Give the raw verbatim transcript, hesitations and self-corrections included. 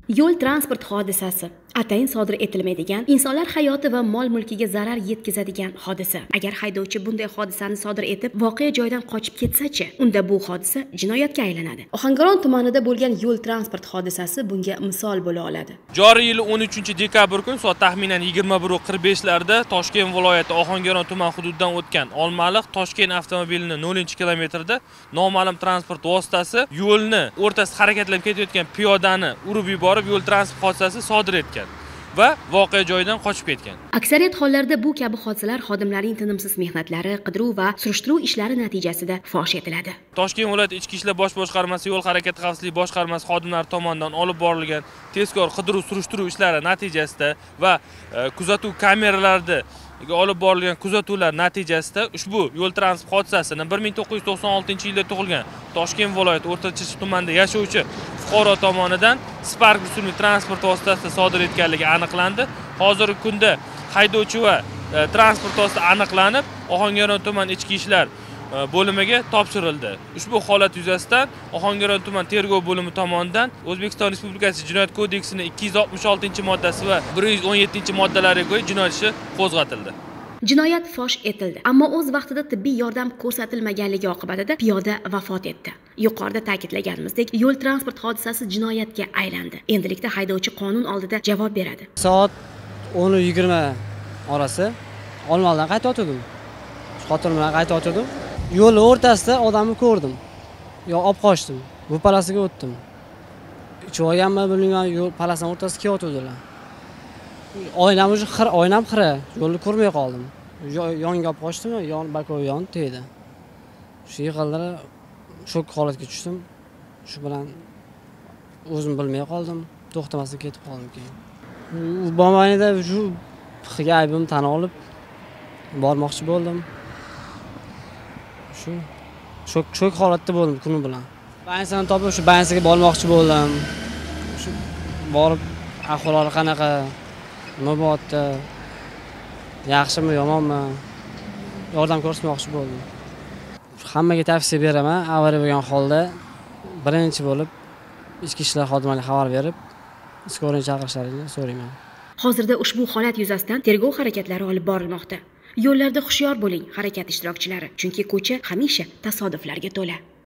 Yo'l transport hodisasi atayin sodir etilmaydigan, insonlar hayoti va mol mulkiga zarar yetkazadigan hodisa. Agar haydovchi bunday hodisani sodir etib, voqea joyidan qochib ketsa-chi, unda bu hodisa jinoyatga aylanadi. Ohangaron tumanida bo'lgan yo'l transport hodisasi bunga misol bo'la oladi. Joriy yil o'n uchinchi dekabr kun soat taxminan yigirma bir qirq besh larda Toshkent viloyati Ohangaron tuman hududidan o'tgan Olmaliq Toshkent avtomobilining nollinchi kilometrida noma'lum transport vositasi yo'lni o'rtasida harakatlanib ketayotgan piyodani urib yuborib, yo'l transport hodisasi sodir etgan va voqea joyidan qochib ketgan. Aksariyat hollarda bu kabi hodisalar xodimlarning tinimsiz mehnatlari, qidiruv va surishtiruv ishlari natijasida fosh etiladi. Toshkent viloyati Ichki ishlar bosh boshqarmasi yo'l harakati xavfsizligi boshqarmasi xodimlari tomonidan olib borilgan tezkor qidiruv surishtiruv ishlari natijasida va e, kuzatuv kameralarida olib borilgan kuzatuvlar natijasida ushbu yo'l transport hodisasini bir ming to'qqiz yuz to'qson oltinchi yilda tug'ilgan Toshkent viloyati O'rta-Chirchiq tumanida yashovchi fuqaro tomonidan Spark rusumli transport vositasida sodir etganligi aniqlandi. Hozirgi kunda haydovchi va e, transport vositasi aniqlanib, Ohangaron tuman ichki ishlar e, bo'limiga topshirildi. Ushbu holat yuzasidan Ohangaron tuman tergov bo'limi tomonidan O'zbekiston Respublikasi Jinoyat kodeksining ikki yuz oltmish oltinchi moddasi va bir yuz o'n yettinchi moddalariga ko'ra jinoyat ishi qo'zg'atildi. Jinoyat fosh etildi, ammo o'z vaqtida tibbiy yordam ko'rsatilmaganligi oqibatida piyoda vafot etdi. Yuqorida ta'kidlaganimizdek, yo'l transport hodisasi jinoyatga aylandi. Endilikda haydovchi qonun oldida javob beradi. Soat o'n yigirma orasi Olmaliqdan qaytib o'tdim. Xotinim bilan qaytib o'tdim. Yo'l o'rtasida odamni ko'rdim. Yo olib qochdim. Bu palasiga o'tdim. Ichib olganmi bilmayman, yo'l palasining o'rtasida kelyotdilar. Oynam o'sha xir, oynam xira, yo'lni ko'rmay qoldim. Yonga olib qochdim, yon balkon yon tegdi. Shu yig'ildilar, shok holatga tushdim. Shu bilan o'zim bilmay qoldim, to'xtamasdan ketib qoldim keyin. U bo'lmaydi, shu pixga aybimni tan olib bormoqchi bo'ldim. Shu shok shok holatda bo'ldim kuni bilan. Bansani topib, shu bansiga bormoqchi bo'ldim. Shu borib ahvoli qanaqa? Nima bo'pti? Yaxshimi, yomonmi? Yordam ko'rsatmoqchi bo'ldim. Hammaga tavsiya beraman, avariya bo'lgan holda birinchi bo'lib ichki ishlar xodimlariga xabar berib, skorini chaqirishlarini so'rayman. Hozirda ushbu holat yuzasidan tergov harakatlari olib borilmoqda. Yo'llarda hushyor bo'ling, harakat ishtirokchilari, chunki ko'cha hamisha tasodiflarga to'la.